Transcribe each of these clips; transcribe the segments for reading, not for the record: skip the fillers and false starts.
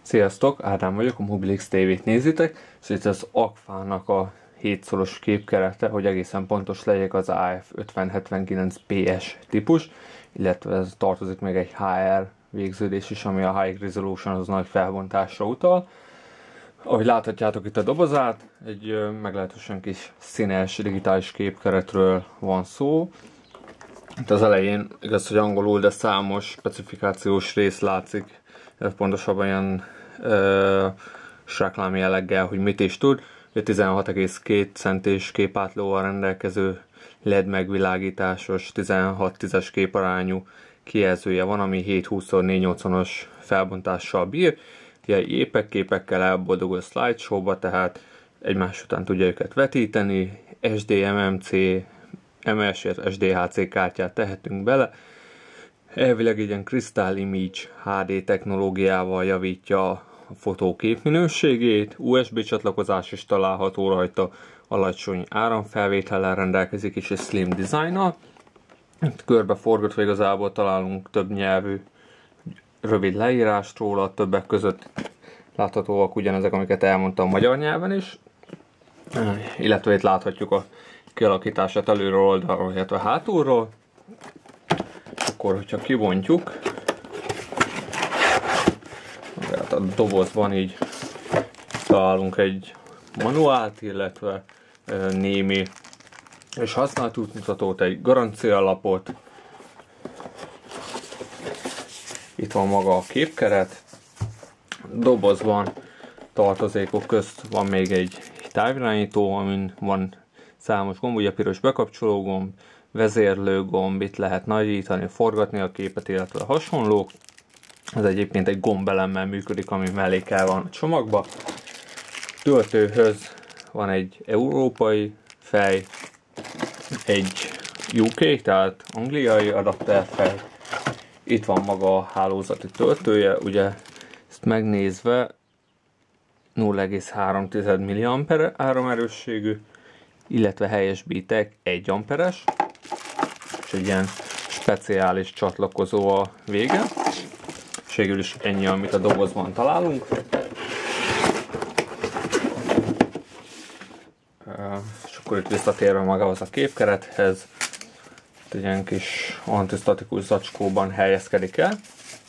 Sziasztok, Ádám vagyok, a Mobilix TV-t nézitek, és itt az Agfa-nak a 7-szoros képkerete, hogy egészen pontos legyek, az AF5079PS típus, illetve ez tartozik még egy HR végződés is, ami a High Resolution, az nagy felbontásra utal. Ahogy láthatjátok itt a dobozát, egy meglehetősen kis színes digitális képkeretről van szó. Itt az elején, igaz, hogy angolul, de számos specifikációs rész látszik, pontosabban ilyen reklám jelleggel, hogy mit is tud. 16,2 centis képátlóval rendelkező LED megvilágításos 16:10-es képarányú kijelzője van, ami 720x480-as felbontással bír. Ugye képekkel elboldogul a slideshow-ba, tehát egymás után tudja őket vetíteni, SD, MMC, MS, SDHC kártyát tehetünk bele. Elvileg egy ilyen Crystal Image HD technológiával javítja a fotókép minőségét, USB csatlakozás is található rajta, alacsony áramfelvétellel rendelkezik és egy slim designnal. Itt körbeforgatva igazából találunk több nyelvű rövid leírást róla, többek között láthatóak ugyanezek, amiket elmondtam magyar nyelven is, illetve itt láthatjuk a kialakítását előről, oldalról, illetve hátulról. Akkor, hogyha kibontjuk, hát a dobozban így találunk egy manuált, illetve némi és használt útmutatót, egy garancialapot. Itt van maga a képkeret. A dobozban tartozékok közt van még egy távirányító, amin van számos gomb, ugye piros bekapcsoló gomb, vezérlőgomb, itt lehet nagyítani, forgatni a képet, illetve hasonlók. Ez egyébként egy gombelemmel működik, ami mellékkel van a csomagba. Töltőhöz van egy európai fej, egy UK, tehát angliai adapterfej. Itt van maga a hálózati töltője, ugye ezt megnézve 0,3 mA áramerősségű, illetve helyesbítek 1 amperes, és egy ilyen speciális csatlakozó a vége. És végül is ennyi, amit a dobozban találunk. És akkor itt visszatérve magához a képkerethez, egy ilyen kis antisztatikus zacskóban helyezkedik el.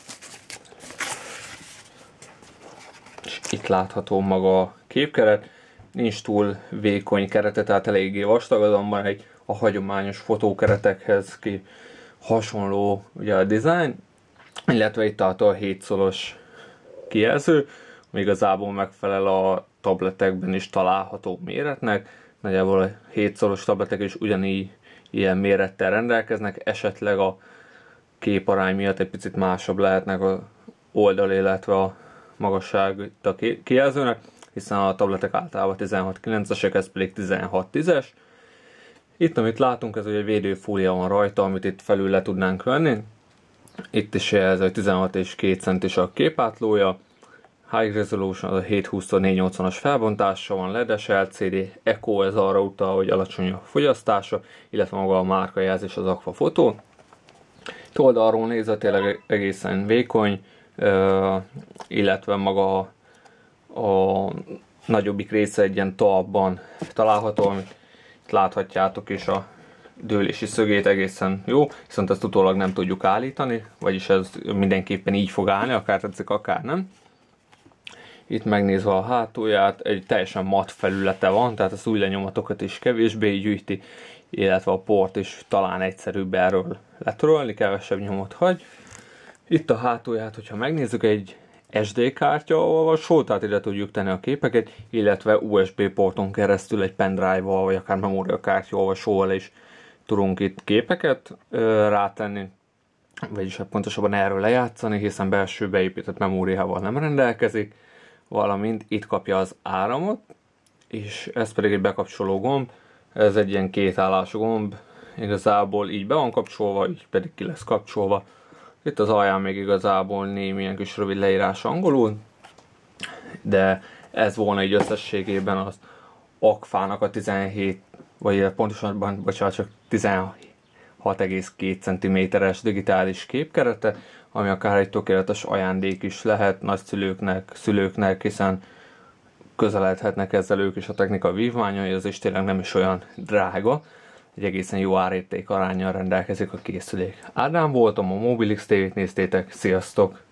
És itt látható maga a képkeret. Nincs túl vékony kerete, tehát eléggé vastag, azonban a hagyományos fotókeretekhez hasonló ugye a design, illetve itt a 7-szoros kijelző, ami igazából megfelel a tabletekben is található méretnek. Nagyjából a 7-szoros tabletek is ugyanígy ilyen mérettel rendelkeznek, esetleg a képarány miatt egy picit másabb lehetnek az oldal, illetve a magasság a kijelzőnek, hiszen a tabletek általában 16:9-esek, ez pedig 16:10-es. Itt, amit látunk, ez ugye egy védőfólia van rajta, amit itt felül le tudnánk venni. Itt is ez egy 16,2 centis a képátlója. High Resolution, az a 720x480-as felbontása van, LED-es LCD, Eco, ez arra utal, hogy alacsony a fogyasztása, illetve maga a márkajelzés, az Agfa fotó. Itt oldalról nézve tényleg egészen vékony, illetve maga a nagyobbik része egy ilyen talpban található, amit itt láthatjátok is, a dőlési szögét egészen jó, viszont ezt utólag nem tudjuk állítani, vagyis ez mindenképpen így fog állni, akár tetszik, akár nem. Itt megnézve a hátulját, egy teljesen matt felülete van, tehát az új lenyomatokat is kevésbé gyűjti, illetve a port is talán egyszerűbb erről letörölni, kevesebb nyomot hagy. Itt a hátulját, hogyha megnézzük, egy SD kártya olvasó, tehát ide tudjuk tenni a képeket, illetve USB porton keresztül egy pendrive-val, vagy akár memóriakártya olvasóval is tudunk itt képeket rátenni, vagyis pontosabban erről lejátszani, hiszen belső beépített memóriával nem rendelkezik, valamint itt kapja az áramot, és ez pedig egy bekapcsoló gomb, ez egy ilyen kétállású gomb, igazából így be van kapcsolva, így pedig ki lesz kapcsolva. Itt az alján még igazából némi ilyen kis rövid leírás angolul, de ez volna így összességében az Agfa-nak a 17, vagy pontosabban, bocsánat, csak 6,2 cm-es digitális képkerete, ami akár egy tökéletes ajándék is lehet nagyszülőknek, szülőknek, hiszen közeledhetnek ezzel ők is a technika vívmányaihoz, és tényleg nem is olyan drága. Egy egészen jó árérték aránnyal rendelkezik a készülék. Ádám voltam, a Mobilix TV-t néztétek, sziasztok!